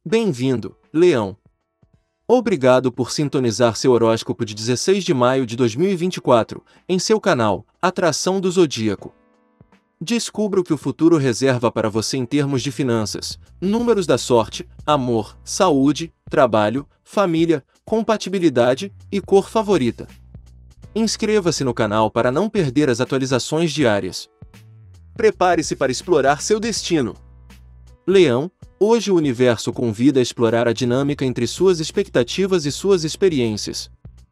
Bem-vindo, Leão. Obrigado por sintonizar seu horóscopo de 16 de maio de 2024, em seu canal, Atração do Zodíaco. Descubra o que o futuro reserva para você em termos de finanças, números da sorte, amor, saúde, trabalho, família, compatibilidade e cor favorita. Inscreva-se no canal para não perder as atualizações diárias. Prepare-se para explorar seu destino. Leão, hoje o universo convida a explorar a dinâmica entre suas expectativas e suas experiências.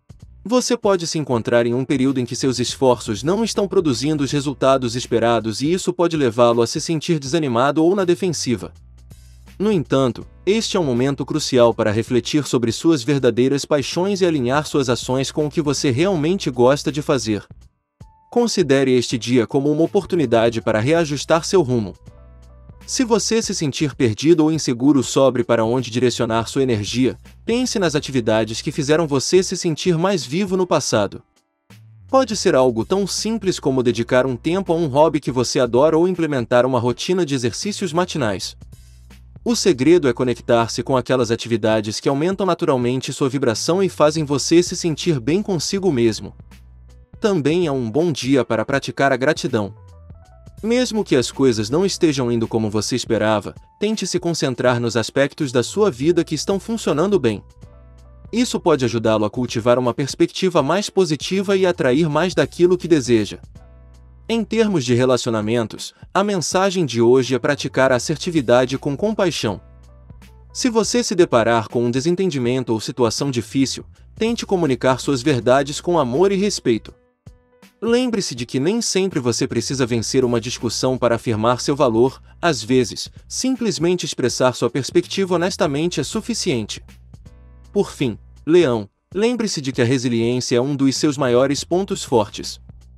Você pode se encontrar em um período em que seus esforços não estão produzindo os resultados esperados e isso pode levá-lo a se sentir desanimado ou na defensiva. No entanto, este é um momento crucial para refletir sobre suas verdadeiras paixões e alinhar suas ações com o que você realmente gosta de fazer. Considere este dia como uma oportunidade para reajustar seu rumo. Se você se sentir perdido ou inseguro sobre para onde direcionar sua energia, pense nas atividades que fizeram você se sentir mais vivo no passado. Pode ser algo tão simples como dedicar um tempo a um hobby que você adora ou implementar uma rotina de exercícios matinais. O segredo é conectar-se com aquelas atividades que aumentam naturalmente sua vibração e fazem você se sentir bem consigo mesmo. Também é um bom dia para praticar a gratidão. Mesmo que as coisas não estejam indo como você esperava, tente se concentrar nos aspectos da sua vida que estão funcionando bem. Isso pode ajudá-lo a cultivar uma perspectiva mais positiva e atrair mais daquilo que deseja. Em termos de relacionamentos, a mensagem de hoje é praticar a assertividade com compaixão. Se você se deparar com um desentendimento ou situação difícil, tente comunicar suas verdades com amor e respeito. Lembre-se de que nem sempre você precisa vencer uma discussão para afirmar seu valor, às vezes, simplesmente expressar sua perspectiva honestamente é suficiente. Por fim, Leão, lembre-se de que a resiliência é um dos seus maiores pontos fortes.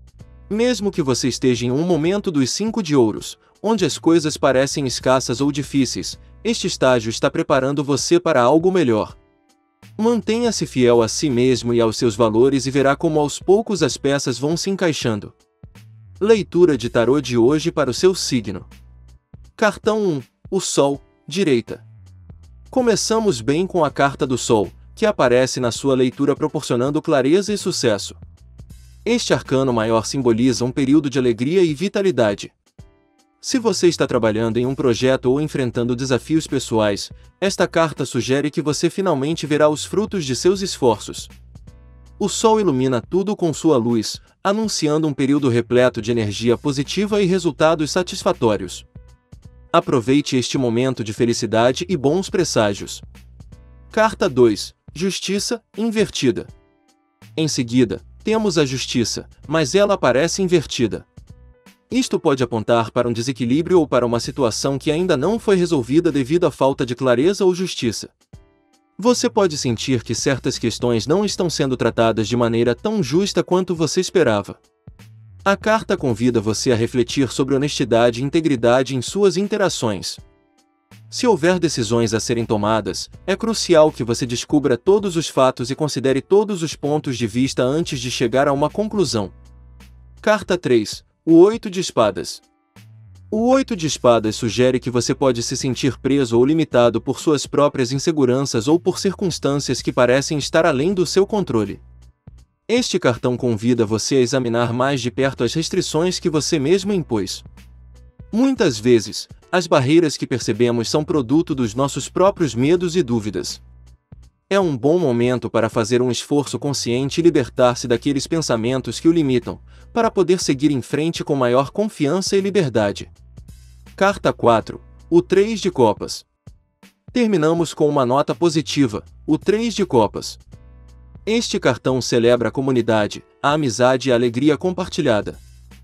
Mesmo que você esteja em um momento dos 5 de ouros, onde as coisas parecem escassas ou difíceis, este estágio está preparando você para algo melhor. Mantenha-se fiel a si mesmo e aos seus valores e verá como aos poucos as peças vão se encaixando. Leitura de tarô de hoje para o seu signo. Cartão 1, o Sol, direita. Começamos bem com a carta do Sol, que aparece na sua leitura proporcionando clareza e sucesso. Este arcano maior simboliza um período de alegria e vitalidade. Se você está trabalhando em um projeto ou enfrentando desafios pessoais, esta carta sugere que você finalmente verá os frutos de seus esforços. O Sol ilumina tudo com sua luz, anunciando um período repleto de energia positiva e resultados satisfatórios. Aproveite este momento de felicidade e bons presságios. Carta 2, Justiça, invertida. Em seguida, temos a Justiça, mas ela aparece invertida. Isto pode apontar para um desequilíbrio ou para uma situação que ainda não foi resolvida devido à falta de clareza ou justiça. Você pode sentir que certas questões não estão sendo tratadas de maneira tão justa quanto você esperava. A carta convida você a refletir sobre honestidade e integridade em suas interações. Se houver decisões a serem tomadas, é crucial que você descubra todos os fatos e considere todos os pontos de vista antes de chegar a uma conclusão. Carta 3. O 8 de espadas. O 8 de espadas sugere que você pode se sentir preso ou limitado por suas próprias inseguranças ou por circunstâncias que parecem estar além do seu controle. Este cartão convida você a examinar mais de perto as restrições que você mesmo impôs. Muitas vezes, as barreiras que percebemos são produto dos nossos próprios medos e dúvidas. É um bom momento para fazer um esforço consciente e libertar-se daqueles pensamentos que o limitam, para poder seguir em frente com maior confiança e liberdade. Carta 4. O 3 de Copas. Terminamos com uma nota positiva, o 3 de Copas. Este cartão celebra a comunidade, a amizade e a alegria compartilhada.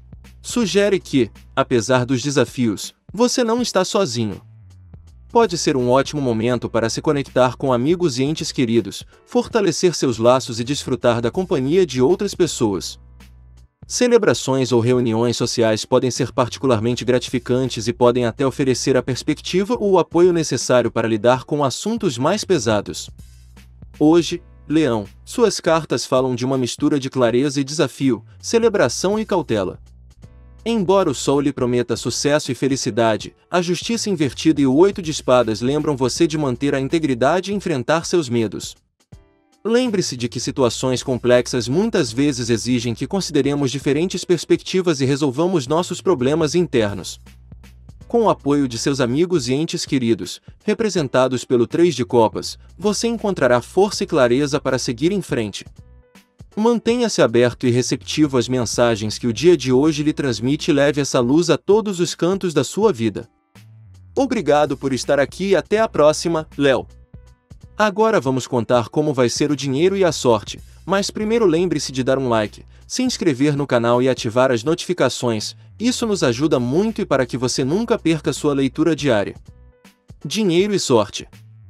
Sugere que, apesar dos desafios, você não está sozinho. Pode ser um ótimo momento para se conectar com amigos e entes queridos, fortalecer seus laços e desfrutar da companhia de outras pessoas. Celebrações ou reuniões sociais podem ser particularmente gratificantes e podem até oferecer a perspectiva ou o apoio necessário para lidar com assuntos mais pesados. Hoje, Leão, suas cartas falam de uma mistura de clareza e desafio, celebração e cautela. Embora o Sol lhe prometa sucesso e felicidade, a justiça invertida e o 8 de espadas lembram você de manter a integridade e enfrentar seus medos. Lembre-se de que situações complexas muitas vezes exigem que consideremos diferentes perspectivas e resolvamos nossos problemas internos. Com o apoio de seus amigos e entes queridos, representados pelo 3 de copas, você encontrará força e clareza para seguir em frente. Mantenha-se aberto e receptivo às mensagens que o dia de hoje lhe transmite e leve essa luz a todos os cantos da sua vida. Obrigado por estar aqui e até a próxima, Léo. Agora vamos contar como vai ser o dinheiro e a sorte, mas primeiro lembre-se de dar um like, se inscrever no canal e ativar as notificações, isso nos ajuda muito e para que você nunca perca sua leitura diária. Dinheiro e sorte.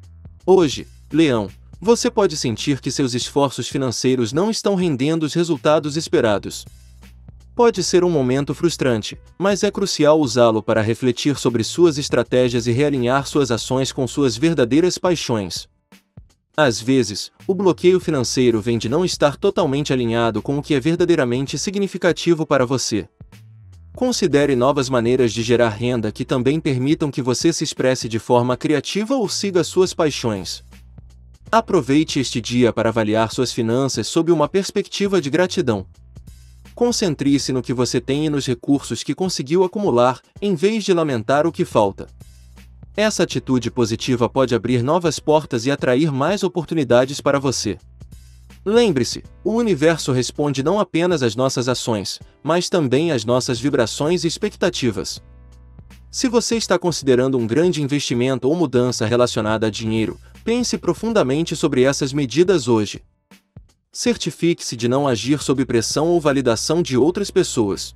Hoje, Leão, você pode sentir que seus esforços financeiros não estão rendendo os resultados esperados. Pode ser um momento frustrante, mas é crucial usá-lo para refletir sobre suas estratégias e realinhar suas ações com suas verdadeiras paixões. Às vezes, o bloqueio financeiro vem de não estar totalmente alinhado com o que é verdadeiramente significativo para você. Considere novas maneiras de gerar renda que também permitam que você se expresse de forma criativa ou siga suas paixões. Aproveite este dia para avaliar suas finanças sob uma perspectiva de gratidão. Concentre-se no que você tem e nos recursos que conseguiu acumular, em vez de lamentar o que falta. Essa atitude positiva pode abrir novas portas e atrair mais oportunidades para você. Lembre-se, o universo responde não apenas às nossas ações, mas também às nossas vibrações e expectativas. Se você está considerando um grande investimento ou mudança relacionada a dinheiro, pense profundamente sobre essas medidas hoje. Certifique-se de não agir sob pressão ou validação de outras pessoas.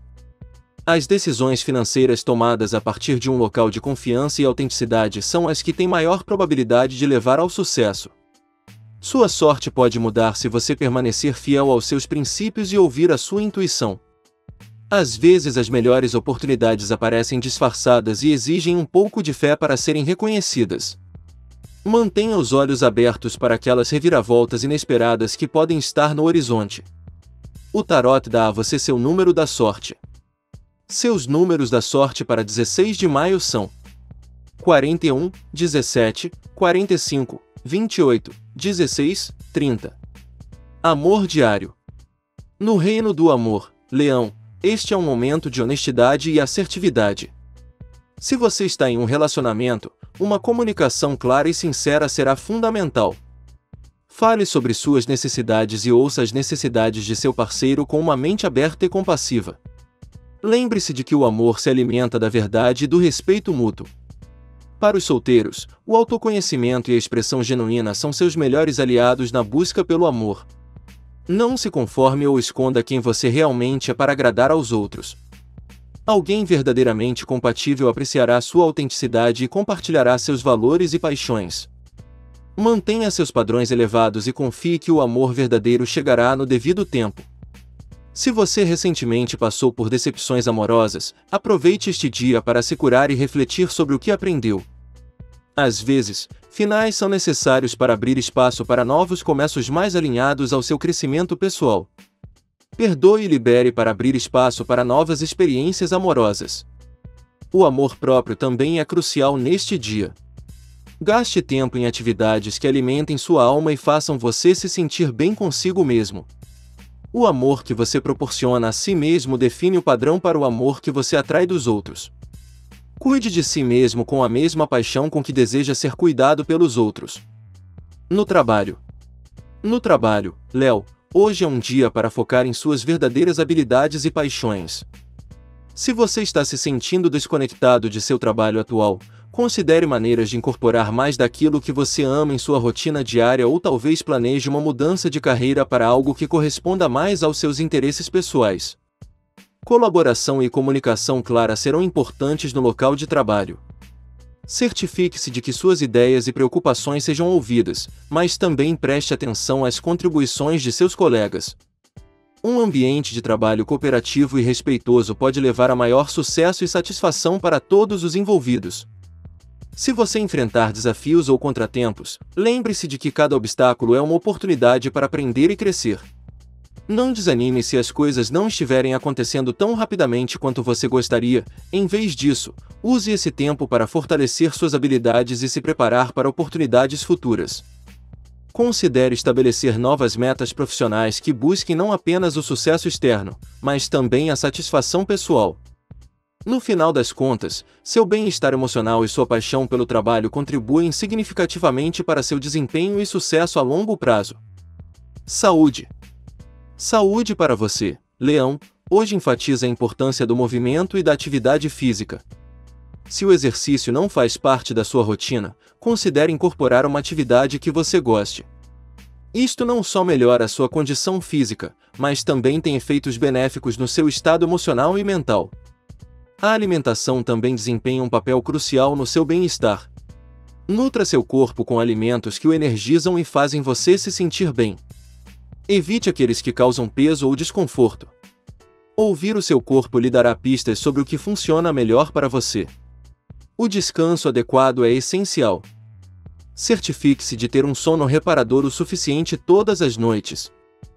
As decisões financeiras tomadas a partir de um local de confiança e autenticidade são as que têm maior probabilidade de levar ao sucesso. Sua sorte pode mudar se você permanecer fiel aos seus princípios e ouvir a sua intuição. Às vezes as melhores oportunidades aparecem disfarçadas e exigem um pouco de fé para serem reconhecidas. Mantenha os olhos abertos para aquelas reviravoltas inesperadas que podem estar no horizonte. O tarot dá a você seu número da sorte. Seus números da sorte para 16 de maio são 41, 17, 45, 28, 16, 30. Amor diário. No reino do amor, Leão, este é um momento de honestidade e assertividade. Se você está em um relacionamento, uma comunicação clara e sincera será fundamental. Fale sobre suas necessidades e ouça as necessidades de seu parceiro com uma mente aberta e compassiva. Lembre-se de que o amor se alimenta da verdade e do respeito mútuo. Para os solteiros, o autoconhecimento e a expressão genuína são seus melhores aliados na busca pelo amor. Não se conforme ou esconda quem você realmente é para agradar aos outros. Alguém verdadeiramente compatível apreciará sua autenticidade e compartilhará seus valores e paixões. Mantenha seus padrões elevados e confie que o amor verdadeiro chegará no devido tempo. Se você recentemente passou por decepções amorosas, aproveite este dia para se curar e refletir sobre o que aprendeu. Às vezes, finais são necessários para abrir espaço para novos começos mais alinhados ao seu crescimento pessoal. Perdoe e libere para abrir espaço para novas experiências amorosas. O amor próprio também é crucial neste dia. Gaste tempo em atividades que alimentem sua alma e façam você se sentir bem consigo mesmo. O amor que você proporciona a si mesmo define o padrão para o amor que você atrai dos outros. Cuide de si mesmo com a mesma paixão com que deseja ser cuidado pelos outros. No trabalho. No trabalho, Léo, hoje é um dia para focar em suas verdadeiras habilidades e paixões. Se você está se sentindo desconectado de seu trabalho atual, considere maneiras de incorporar mais daquilo que você ama em sua rotina diária ou talvez planeje uma mudança de carreira para algo que corresponda mais aos seus interesses pessoais. Colaboração e comunicação clara serão importantes no local de trabalho. Certifique-se de que suas ideias e preocupações sejam ouvidas, mas também preste atenção às contribuições de seus colegas. Um ambiente de trabalho cooperativo e respeitoso pode levar a maior sucesso e satisfação para todos os envolvidos. Se você enfrentar desafios ou contratempos, lembre-se de que cada obstáculo é uma oportunidade para aprender e crescer. Não desanime se as coisas não estiverem acontecendo tão rapidamente quanto você gostaria. Em vez disso, use esse tempo para fortalecer suas habilidades e se preparar para oportunidades futuras. Considere estabelecer novas metas profissionais que busquem não apenas o sucesso externo, mas também a satisfação pessoal. No final das contas, seu bem-estar emocional e sua paixão pelo trabalho contribuem significativamente para seu desempenho e sucesso a longo prazo. Saúde. Saúde para você, Leão, hoje enfatiza a importância do movimento e da atividade física. Se o exercício não faz parte da sua rotina, considere incorporar uma atividade que você goste. Isto não só melhora a sua condição física, mas também tem efeitos benéficos no seu estado emocional e mental. A alimentação também desempenha um papel crucial no seu bem-estar. Nutra seu corpo com alimentos que o energizam e fazem você se sentir bem. Evite aqueles que causam peso ou desconforto. Ouvir o seu corpo lhe dará pistas sobre o que funciona melhor para você. O descanso adequado é essencial. Certifique-se de ter um sono reparador o suficiente todas as noites.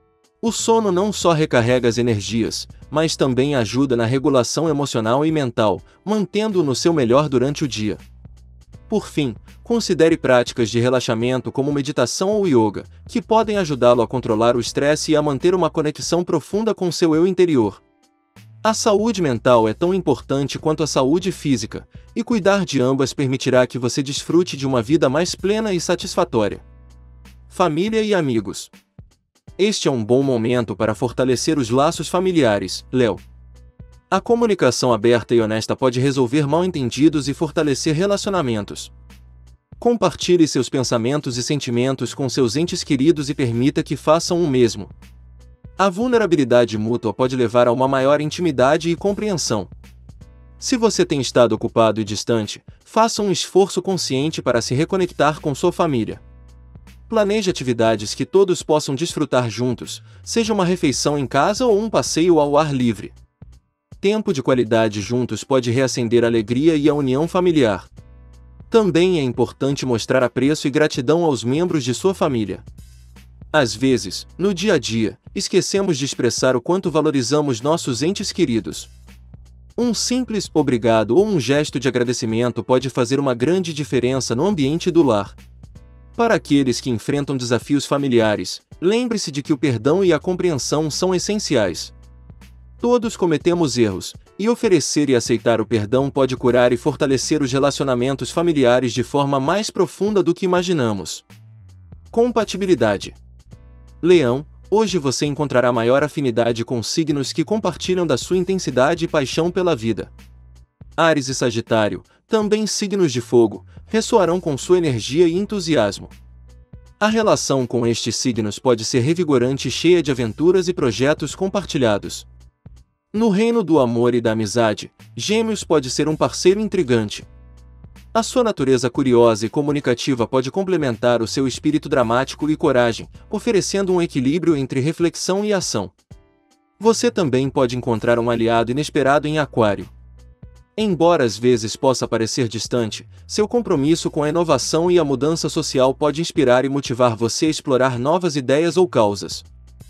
O sono não só recarrega as energias, mas também ajuda na regulação emocional e mental, mantendo-o no seu melhor durante o dia. Por fim, considere práticas de relaxamento como meditação ou yoga, que podem ajudá-lo a controlar o estresse e a manter uma conexão profunda com seu eu interior. A saúde mental é tão importante quanto a saúde física, e cuidar de ambas permitirá que você desfrute de uma vida mais plena e satisfatória. Família e amigos. Este é um bom momento para fortalecer os laços familiares, Léo. A comunicação aberta e honesta pode resolver mal-entendidos e fortalecer relacionamentos. Compartilhe seus pensamentos e sentimentos com seus entes queridos e permita que façam o mesmo. A vulnerabilidade mútua pode levar a uma maior intimidade e compreensão. Se você tem estado ocupado e distante, faça um esforço consciente para se reconectar com sua família. Planeje atividades que todos possam desfrutar juntos, seja uma refeição em casa ou um passeio ao ar livre. Tempo de qualidade juntos pode reacender a alegria e a união familiar. Também é importante mostrar apreço e gratidão aos membros de sua família. Às vezes, no dia a dia, esquecemos de expressar o quanto valorizamos nossos entes queridos. Um simples obrigado ou um gesto de agradecimento pode fazer uma grande diferença no ambiente do lar. Para aqueles que enfrentam desafios familiares, lembre-se de que o perdão e a compreensão são essenciais. Todos cometemos erros, e oferecer e aceitar o perdão pode curar e fortalecer os relacionamentos familiares de forma mais profunda do que imaginamos. Compatibilidade. Leão, hoje você encontrará maior afinidade com signos que compartilham da sua intensidade e paixão pela vida. Áries e Sagitário, também signos de fogo, ressoarão com sua energia e entusiasmo. A relação com estes signos pode ser revigorante e cheia de aventuras e projetos compartilhados. No reino do amor e da amizade, Gêmeos pode ser um parceiro intrigante. A sua natureza curiosa e comunicativa pode complementar o seu espírito dramático e coragem, oferecendo um equilíbrio entre reflexão e ação. Você também pode encontrar um aliado inesperado em Aquário. Embora às vezes possa parecer distante, seu compromisso com a inovação e a mudança social pode inspirar e motivar você a explorar novas ideias ou causas.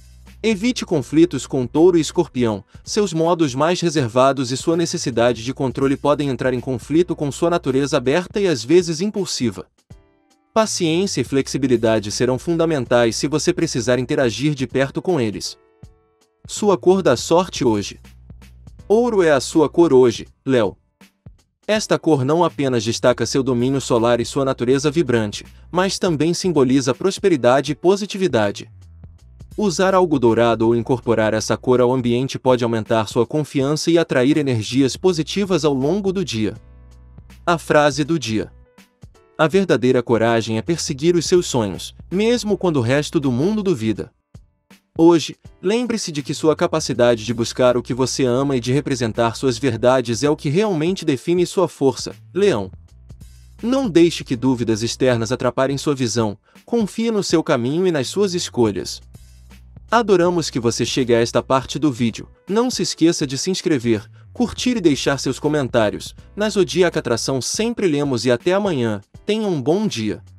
Evite conflitos com Touro e Escorpião, seus modos mais reservados e sua necessidade de controle podem entrar em conflito com sua natureza aberta e às vezes impulsiva. Paciência e flexibilidade serão fundamentais se você precisar interagir de perto com eles. Sua cor da sorte hoje. Ouro é a sua cor hoje, Léo. Esta cor não apenas destaca seu domínio solar e sua natureza vibrante, mas também simboliza prosperidade e positividade. Usar algo dourado ou incorporar essa cor ao ambiente pode aumentar sua confiança e atrair energias positivas ao longo do dia. A frase do dia. A verdadeira coragem é perseguir os seus sonhos, mesmo quando o resto do mundo duvida. Hoje, lembre-se de que sua capacidade de buscar o que você ama e de representar suas verdades é o que realmente define sua força, Leão. Não deixe que dúvidas externas atrapalhem sua visão, confie no seu caminho e nas suas escolhas. Adoramos que você chegue a esta parte do vídeo. Não se esqueça de se inscrever, curtir e deixar seus comentários. Na Zodíaca Atração sempre lemos e até amanhã. Tenha um bom dia.